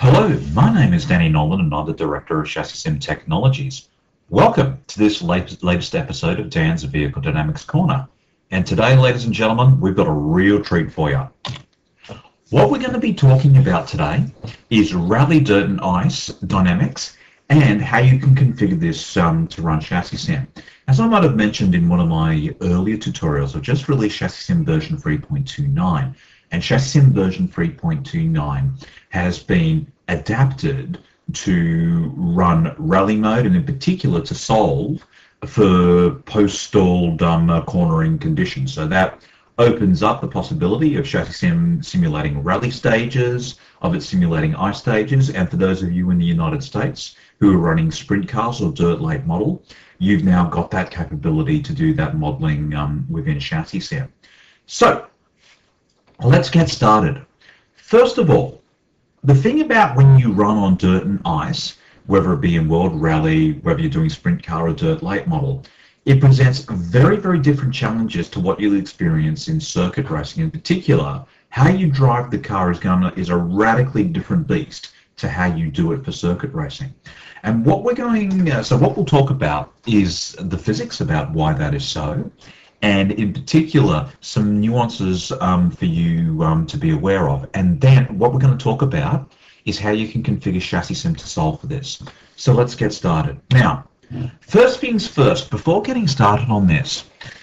Hello, my name is Danny Nolan and I'm the Director of ChassisSim Technologies. Welcome to this latest episode of Dan's Vehicle Dynamics Corner. And today, ladies and gentlemen, we've got a real treat for you. What we're going to be talking about today is rally dirt and ice dynamics and how you can configure this to run ChassisSim. As I might have mentioned in one of my earlier tutorials, I've just released ChassisSim version 3.29. And ChassisSim version 3.29 has been adapted to run rally mode and in particular to solve for post-stalled cornering conditions. So that opens up the possibility of ChassisSim simulating rally stages, of it simulating ice stages, and for those of you in the United States who are running sprint cars or dirt late model, you've now got that capability to do that modeling within ChassisSim. So let's get started. First of all, the thing about when you run on dirt and ice, whether it be in World Rally, whether you're doing sprint car or dirt late model, it presents very, very different challenges to what you'll experience in circuit racing. In particular, how you drive the car is a radically different beast to how you do it for circuit racing. And what we're what we'll talk about is the physics about why that is so, and in particular some nuances for you to be aware of. And then what we're going to talk about is how you can configure ChassisSim to solve for this. So let's get started. Now, first things first, before getting started on this,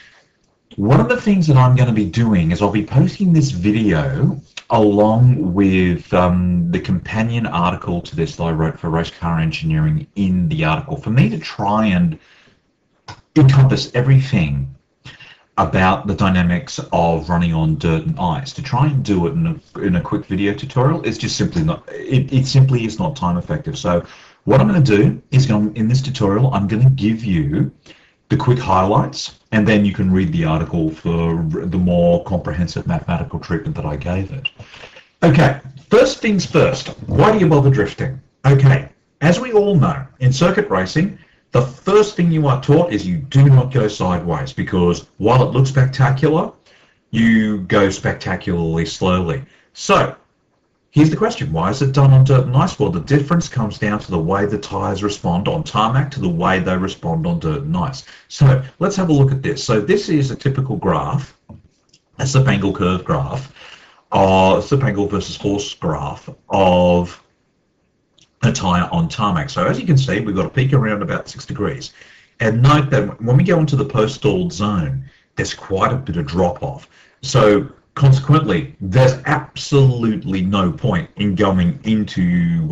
one of the things that I'm going to be doing is I'll be posting this video along with the companion article to this that I wrote for Race Car Engineering in the article, for me to try and encompass everything about the dynamics of running on dirt and ice. To try and do it in a quick video tutorial is just simply not, it simply is not time effective. So what I'm going to do is in this tutorial, I'm going to give you the quick highlights, and then you can read the article for the more comprehensive mathematical treatment that I gave it. Okay, first things first, why do you bother drifting? Okay, as we all know, in circuit racing, the first thing you are taught is you do not go sideways, because while it looks spectacular, you go spectacularly slowly. So here's the question, why is it done on dirt and ice? Well, the difference comes down to the way the tyres respond on tarmac to the way they respond on dirt and ice. So let's have a look at this. So this is a typical graph, a slip angle curve graph, or slip angle versus force graph of a tyre on tarmac. So as you can see, we've got a peak around about 6 degrees. And note that when we go into the post-stalled zone, there's quite a bit of drop-off. So consequently, there's absolutely no point in going into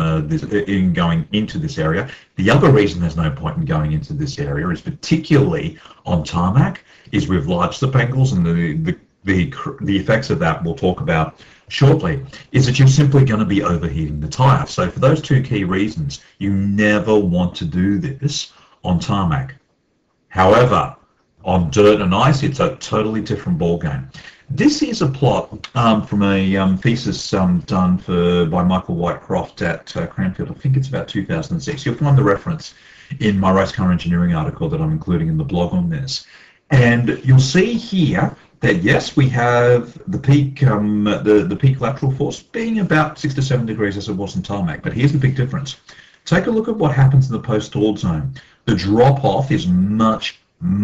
this area. The other reason there's no point in going into this area is particularly on tarmac, is with large slip angles, and the effects of that we'll talk about shortly, is that you're simply going to be overheating the tyre. So for those two key reasons, you never want to do this on tarmac. However, on dirt and ice, it's a totally different ballgame. This is a plot from a thesis done by Michael Whitecroft at Cranfield. I think it's about 2006. You'll find the reference in my Race Car Engineering article that I'm including in the blog on this. And you'll see here that yes, we have the peak the peak lateral force being about 6 to 7 degrees as it was in tarmac. But here's the big difference. Take a look at what happens in the post-stalled zone. The drop-off is much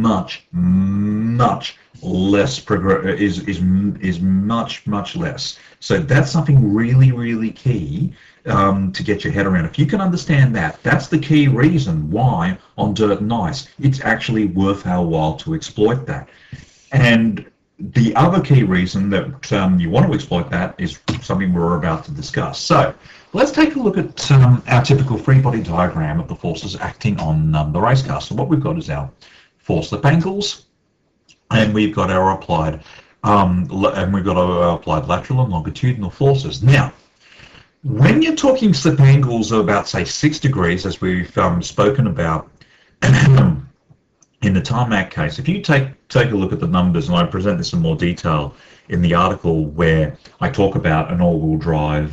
less is much less. So that's something really key to get your head around. If you can understand that, that's the key reason why on dirt and ice it's actually worth our while to exploit that. And the other key reason that you want to exploit that is something we're about to discuss. So let's take a look at our typical free body diagram of the forces acting on the race car. So what we've got is our force slip angles, and we've got our applied lateral and longitudinal forces. Now, when you're talking slip angles of about, say, 6 degrees, as we've spoken about in the tarmac case, if you take a look at the numbers, and I present this in more detail in the article where I talk about an all-wheel drive,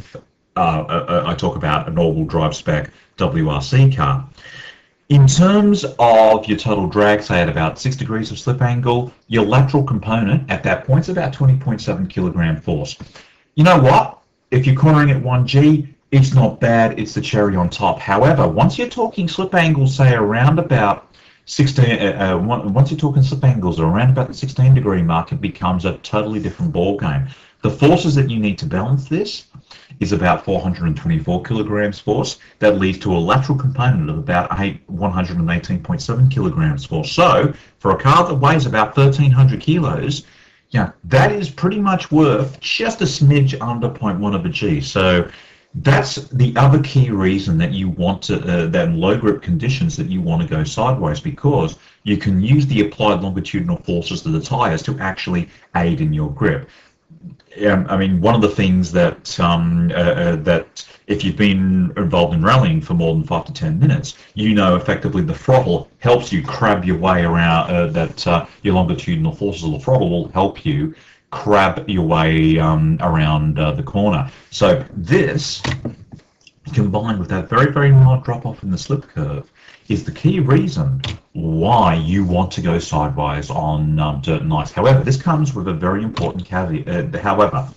spec WRC car. In terms of your total drag, say at about 6 degrees of slip angle, your lateral component at that point is about 20.7 kilogram force. You know what? If you're cornering at 1G, it's not bad. It's the cherry on top. However, once you're talking slip angles, say around about 16, once you're talking slip angles around about the 16-degree mark, it becomes a totally different ball game. The forces that you need to balance this is about 424 kilograms force. That leads to a lateral component of about 118.7 kilograms force. So for a car that weighs about 1,300 kilos, yeah, that is pretty much worth just a smidge under 0.1 of a G. So that's the other key reason that you want to, that in low grip conditions, that you want to go sideways, because you can use the applied longitudinal forces to the tires to actually aid in your grip. I mean, one of the things that that if you've been involved in rallying for more than 5 to 10 minutes, you know effectively the throttle helps you crab your way around, your longitudinal forces of the throttle will help you crab your way around the corner. So this, combined with that very, very mild drop-off in the slip curve, is the key reason why you want to go sideways on dirt and ice. However, this comes with a very important caveat. However,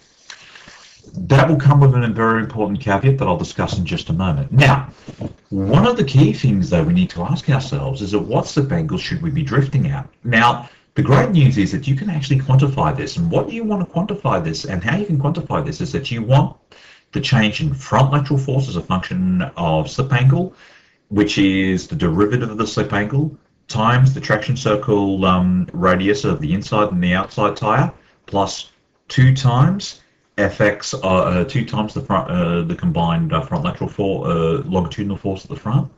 that will come with a very important caveat that I'll discuss in just a moment. Now, one of the key things, though, we need to ask ourselves is at what slip angle should we be drifting at? Now, the great news is that you can actually quantify this. And what you want to quantify this, and how you can quantify this, is that you want the change in front lateral force as a function of slip angle, which is the derivative of the slip angle, times the traction circle radius of the inside and the outside tire, plus 2 times Fx, 2 times the front, the combined front lateral longitudinal force at the front,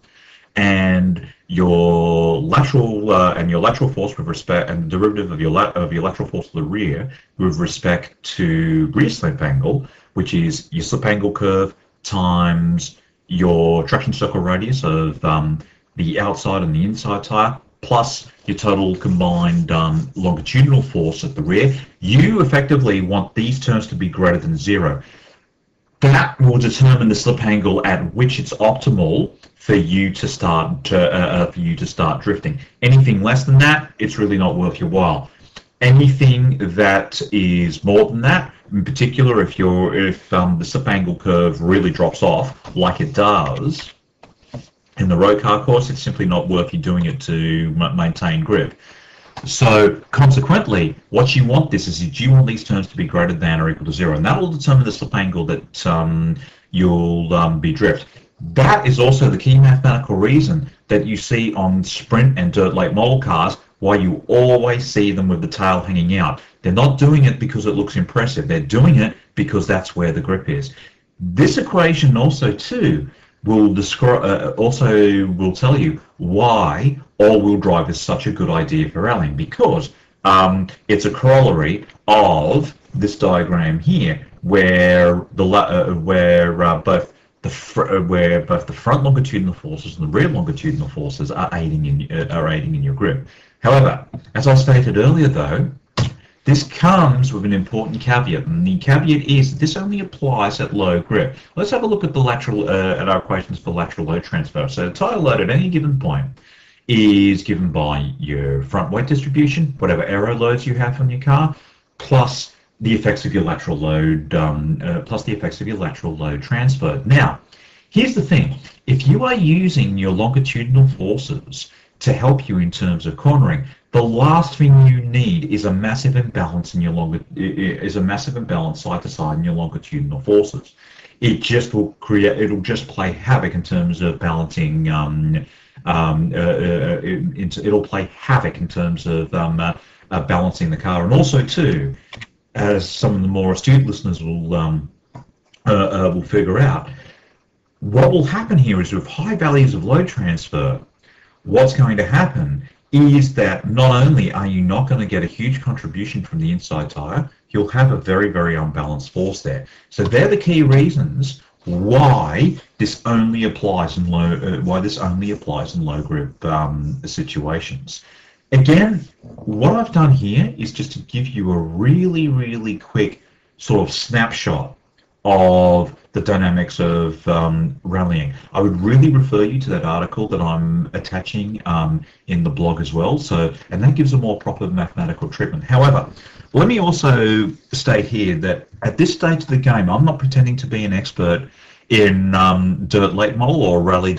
and your lateral force with respect, and the derivative of your lateral force to the rear with respect to rear slip angle, which is your slip angle curve times your traction circle radius of the outside and the inside tire, plus your total combined longitudinal force at the rear. You effectively want these terms to be greater than 0. That will determine the slip angle at which it's optimal for you to start drifting. Anything less than that, it's really not worth your while. Anything that is more than that, in particular if the slip angle curve really drops off like it does in the road car course, it's simply not worth you doing it to maintain grip. So consequently, what you want is you want these terms to be greater than or equal to 0, and that will determine the slip angle that you'll be drift. That is also the key mathematical reason that you see on sprint and dirt late model cars why you always see them with the tail hanging out. They're not doing it because it looks impressive. They're doing it because that's where the grip is. This equation also too will will tell you why all-wheel drive is such a good idea for rallying, because it's a corollary of this diagram here, where both the front longitudinal forces and the rear longitudinal forces are aiding in your grip. However, as I stated earlier, though, this comes with an important caveat, and the caveat is this only applies at low grip. Let's have a look at the at our equations for lateral load transfer. So the tire load at any given point is given by your front weight distribution, whatever aero loads you have on your car, plus the effects of your lateral load, transfer. Now, here's the thing: if you are using your longitudinal forces to help you in terms of cornering, the last thing you need is a massive imbalance in your side to side in your longitudinal forces. It just will it'll just play havoc in terms of balancing. It'll play havoc in terms of balancing the car, and also too, as some of the more astute listeners will figure out, what will happen here is with high values of load transfer, what's going to happen is that not only are you not going to get a huge contribution from the inside tire, you'll have a very, very unbalanced force there. So they're the key reasons why this only applies in low grip situations. Again, what I've done here is just to give you a really, really quick sort of snapshot of the dynamics of rallying. I would really refer you to that article that I'm attaching in the blog as well. And that gives a more proper mathematical treatment. However, let me also state here that at this stage of the game, I'm not pretending to be an expert in dirt late model or rally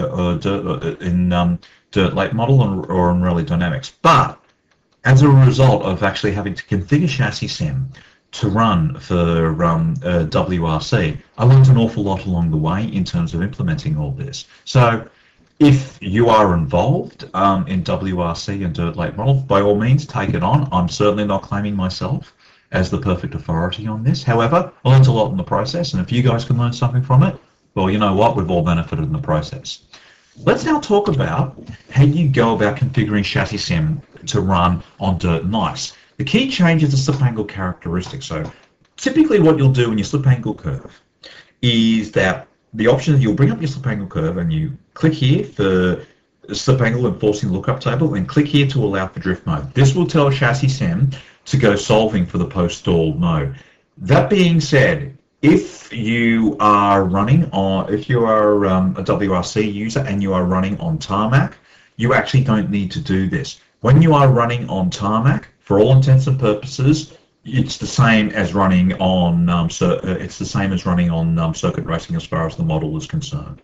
dirt late model or in rally dynamics. But as a result of actually having to configure ChassisSim to run for WRC, I learned an awful lot along the way in terms of implementing all this. So if you are involved in WRC and dirt late model, by all means take it on. I'm certainly not claiming myself as the perfect authority on this. However, I learned a lot in the process, and if you guys can learn something from it, well, you know what, we've all benefited in the process. Let's now talk about how you go about configuring ChassisSim to run on dirt and ice. The key change is the slip angle characteristic. So typically what you'll do in your slip angle curve is that the option is you'll bring up your slip angle curve and you click here for slip angle and forcing lookup table, and click here to allow for drift mode. This will tell ChassisSim to go solving for the post-stall mode. That being said, if you are running on, if you are a WRC user and you are running on tarmac, you actually don't need to do this. When you are running on tarmac, for all intents and purposes, it's the same as running on circuit racing as far as the model is concerned.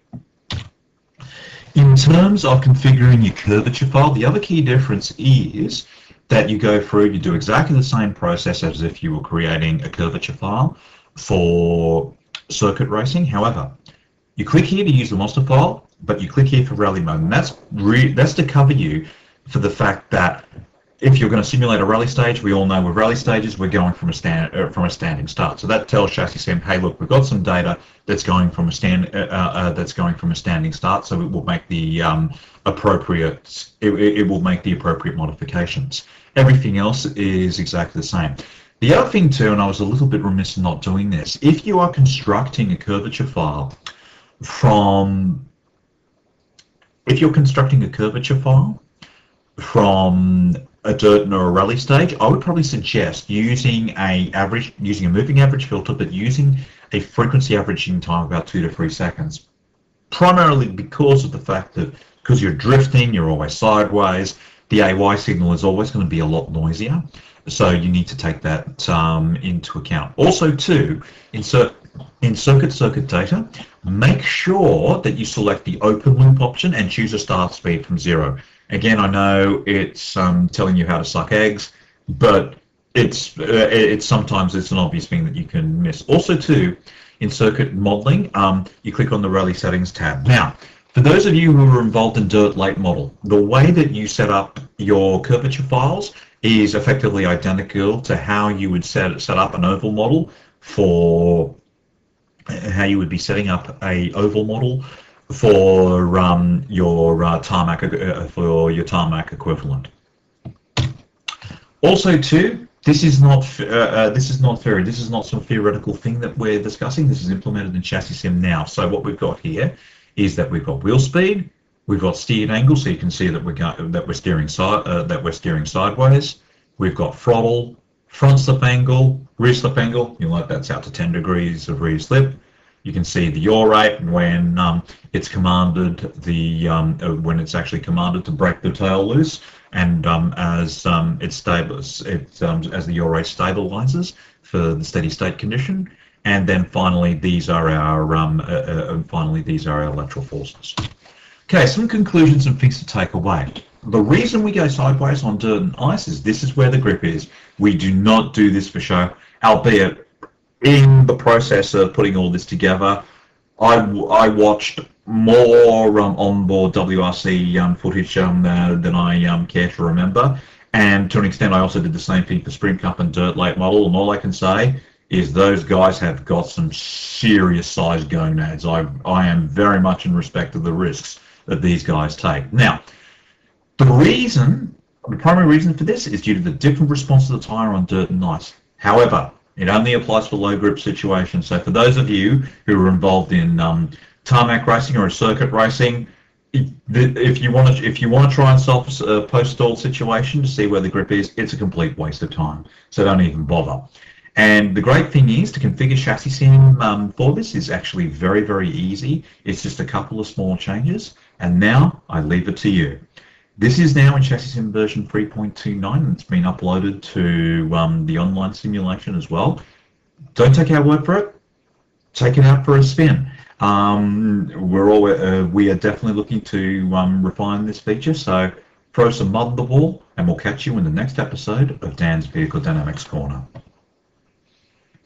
In terms of configuring your curvature file, the other key difference is that you go through, you do exactly the same process as if you were creating a curvature file for circuit racing. However, you click here to use the monster file, but you click here for rally mode, and that's to cover you for the fact that if you're going to simulate a rally stage, we all know with rally stages we're going from a standing start. So that tells ChassisSim, hey, look, we've got some data that's going from a standing start, so it will make the appropriate modifications. Everything else is exactly the same. The other thing too, and I was a little bit remiss in not doing this, if you are constructing a curvature file from a dirt or a rally stage, I would probably suggest using a moving average filter, but using a frequency averaging time of about 2 to 3 seconds. Primarily because of the fact that because you're drifting, you're always sideways, the AY signal is always going to be a lot noisier. So you need to take that into account. Also too, in circuit data, make sure that you select the open loop option and choose a start speed from 0. Again, I know it's telling you how to suck eggs, but sometimes it's an obvious thing that you can miss. Also too, in circuit modeling, you click on the rally settings tab. Now, for those of you who are involved in dirt late model, the way that you set up your curvature files is effectively identical to how you would set up an oval model for how you would be setting up a oval model for your tarmac equivalent. Also, too, this is not some theoretical thing that we're discussing. This is implemented in ChassisSim now. So what we've got here is that we've got wheel speed, we've got steered angle, so you can see that we're steering sideways. We've got throttle, front slip angle, rear slip angle. You'll note that's out to 10 degrees of rear slip. You can see the yaw rate when it's commanded when it's actually commanded to break the tail loose, and as the yaw rate stabilizes for the steady state condition. And then finally, these are our lateral forces. Okay, some conclusions and things to take away. The reason we go sideways on dirt and ice is this is where the grip is. We do not do this for show, albeit in the process of putting all this together, I watched more onboard WRC footage than I care to remember, and to an extent I also did the same thing for Sprint Cup and dirt late model, and all I can say is those guys have got some serious sized gonads. I am very much in respect of the risks that these guys take. Now, the primary reason for this is due to the different response to the tyre on dirt and ice. However, it only applies for low grip situations. So for those of you who are involved in tarmac racing or circuit racing, if you want to try and solve a post-stall situation to see where the grip is, it's a complete waste of time. So don't even bother. And the great thing is to configure ChassisSim for this is actually very, very easy. It's just a couple of small changes. And now I leave it to you. This is now in ChassisSim version 3.29, and it's been uploaded to the online simulation as well. Don't take our word for it. Take it out for a spin. We are definitely looking to refine this feature, so throw some mud on the wall, and we'll catch you in the next episode of Dan's Vehicle Dynamics Corner.